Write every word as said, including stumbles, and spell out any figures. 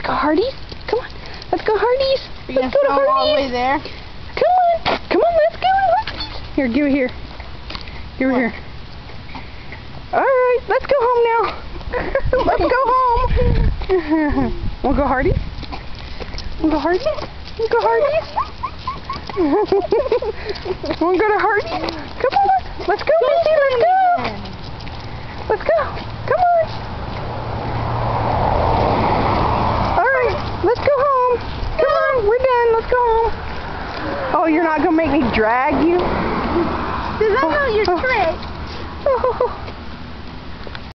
Let's go, Hardee's. Come on. Let's go, Hardee's. Let's go to Hardee's. All the way there. Come on. Come on, let's go, Hardee's. Here, give it here. Give it here. All right, let's go home now. Let's go home. We'll go Hardee's. We'll go Hardee's. We'll go Hardee's. We'll go to Hardee's. Come on. Let's go, Missy. Let's go. Let's go. Come on. All right, let's go home. Come on, we're done. Let's go home. Oh, you're not going to make me drag you? Because I know your trick. Oh.